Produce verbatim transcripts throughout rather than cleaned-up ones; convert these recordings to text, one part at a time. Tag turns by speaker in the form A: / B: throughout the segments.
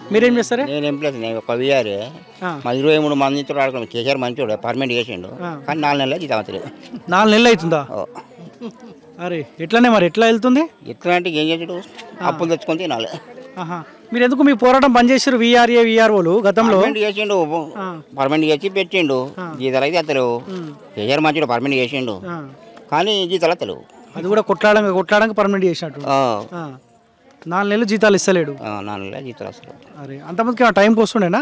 A: మీరేం చేస్తారా?
B: నేను ఎంప్లాయ్, నేను ఒక విఆర్ఏ. మా ఇరవై మూడు మందితో ఆడుకున్నాం. కేసీఆర్ మంచోడు, పర్మనెంట్ చేసిండు. కానీ నాలుగు నెలలు జీతం అవుతలేదు.
A: నాలుగు నెలలు అవుతుందా? అరే ఎట్లానే మరి ఎట్లా వెళ్తుంది?
B: ఎట్లా అంటే ఏం చేసాడు, అప్పులు తెచ్చుకొని తినాలి.
A: మీరు ఎందుకు మీ పోరాటం బంద్ చేసారు? విఆర్ఏ విఆర్ఓలు గతంలో
B: పర్మనెంట్ చేసిండు, పర్మనెంట్ చేసి పెట్టిండు. జీతాలు అయితే అత్తలేవు. కేసీఆర్ మంచోడు, పర్మనెంట్ చేసిండు. కానీ జీతాలు అత్తలేవు.
A: అది కూడా కొట్లాడంగా కొట్లాడంగా పర్మనెంట్ చేసినట్టు. నాలుగు నెలలు జీతాలు ఇస్తలేడు.
B: నాలుగు నెలలు జీతాలు వస్తలేవు.
A: అరే అంతమందికి టైంకి వస్తుండేనా?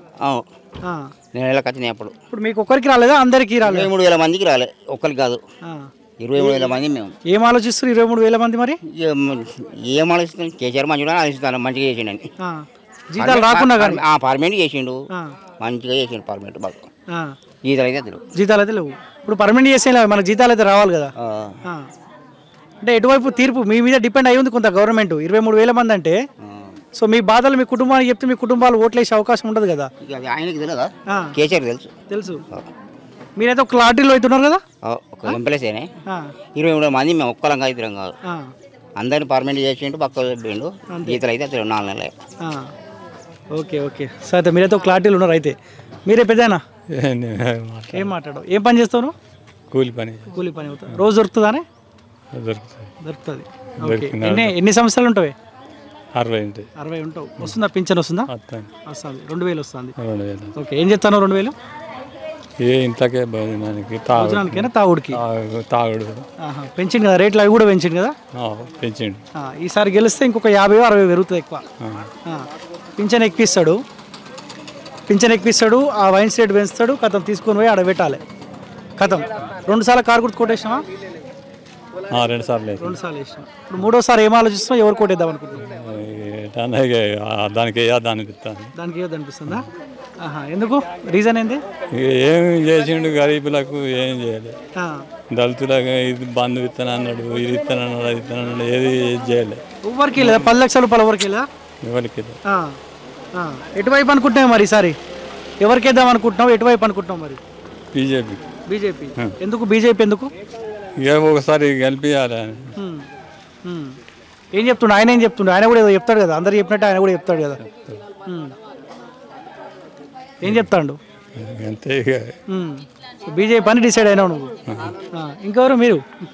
B: నేను నెలకు వచ్చినాయి అప్పుడు.
A: ఇప్పుడు మీకు ఒక్కరికి రాలేదా? అందరికీ రాలేదు.
B: ఇరవై మూడు వేల మందికి రాలే, ఒక్కరికి కాదు. ఇరవై మూడు వేల మంది మేము.
A: ఏం ఆలోచిస్తారు ఇరవై మూడు వేల మంది? మరి
B: ఏం ఆలోచిస్తాం, కేసీఆర్ మంచిగా ఆలోచిస్తాను, మంచిగా చేసిండని.
A: జీతాలు రాకుండా కానీ
B: పర్మనెంట్ చేసిండు, మంచిగా చేసిండు పర్మనెంట్ బాగా. జీతాలు అయితే లేవు.
A: జీతాలు అయితే లేవు. ఇప్పుడు పర్మనెంట్ చేసే మనకు జీతాలు అయితే రావాలి కదా. అంటే ఎటువైపు తీర్పు మీ మీద డిపెండ్ అయ్యి ఉంది కొంత గవర్నమెంట్. ఇరవై మూడు వేల మంది అంటే సో మీ బాధలు మీ కుటుంబానికి చెప్తే మీ కుటుంబాలు ఓట్లేసే అవకాశం ఉండదు కదా.
B: ఆయనకి తెలియదా? కేసీఆర్ తెలుసు.
A: తెలుసు. మీరైతే ఒక లాటరీలో అవుతున్నారు కదా.
B: ఒక ఎంప్లాయీసేనే. ఇరవై మూడు మంది మేము ఒక్కలంగా ఇద్దరం కాదు. అందరిని పర్మనెంట్ చేసిండు, పక్క చెప్పిండు. జీతాలు అయితే నాలుగు నెలలే.
A: ఓకే ఓకే సరే, మీరైతే ఒక లాటరీలు ఉన్నారు. అయితే మీరే పెద్దనా? ఏం మాట్లాడు, ఏం పని చేస్తావు?
C: కూలి పని.
A: కూలి పని అవుతా. రోజు దొరుకుతుందానే?
C: దొరుకుతుంది.
A: దొరుకుతుంది. ఎన్ని ఎన్ని సంవత్సరాలు ఉంటాయి?
C: అరవై ఉంటాయి.
A: అరవై ఉంటావు. వస్తుందా పింఛన్? వస్తుందా? వస్తుంది. రెండు వేలు వస్తుంది.
C: రెండు వేలు.
A: ఓకే, ఏం చెప్తాను రెండు వేలు?
C: ఏ ఇంట్లోకే భోజనానికి,
A: భోజనానికైనా తాగుడికి?
C: తాగుడు
A: పెంచింది కదా రేట్లు, అవి కూడా పెంచింది కదా.
C: పెంచిండు.
A: ఈసారి గెలిస్తే ఇంకొక యాభై అరవై పెరుగుతుంది ఎక్కువ. పింఛన్ ఎక్కిస్తాడు, పింఛన్ ఎక్కిస్తాడు, ఆ వైన్స్ రేట్ పెంచుతాడు. కథం తీసుకొని పోయి ఆడ పెట్టాలి. కథం రెండు సార్లు కారు గుర్తు కొట్టేసినావా?
C: రెండు సార్లు
A: రెండు సార్లు వేసినా. ఇప్పుడు మూడోసారి ఏం ఆలోచిస్తున్నావు? ఎవరు కొట్టేద్దాం అనుకుంటున్నావు?
C: దానికి దానికి
A: దానికి ఏదో అనిపిస్తుందా? ఎందుకు? రీజన్ ఏంది?
C: ఏం చేసిండు గరీబులకు, ఏం చేయాలి. దళితులకు ఇది బంధు ఇస్తాను అన్నాడు, ఇది ఇస్తాను అన్నాడు, అది ఇస్తాను అన్నాడు, ఏది చేయలేదు.
A: ఎవరికి లేదా? పది లక్షల రూపాయలు ఎవరికి లేదా?
C: ఎవరికి.
A: ఎటువైపు అనుకుంటున్నావు మరి ఈసారి? ఎవరికి వేద్దాం అనుకుంటున్నావు? ఎటువైపు అనుకుంటున్నావు మరి?
C: బీజేపీ.
A: బీజేపీ ఎందుకు? బీజేపీ ఎందుకు?
C: ఇక ఒకసారి గెలిపియాలి.
A: ఏం చెప్తుండే ఆయన? ఏం చెప్తుండే ఆయన? కూడా ఏదో చెప్తాడు కదా, అందరు చెప్పినట్టు ఆయన కూడా చెప్తాడు కదా. ఏం చెప్తాడు?
C: అంతే.
A: బీజేపీ అని డిసైడ్ అయినావు నువ్వు. ఇంకెవరు మీరు?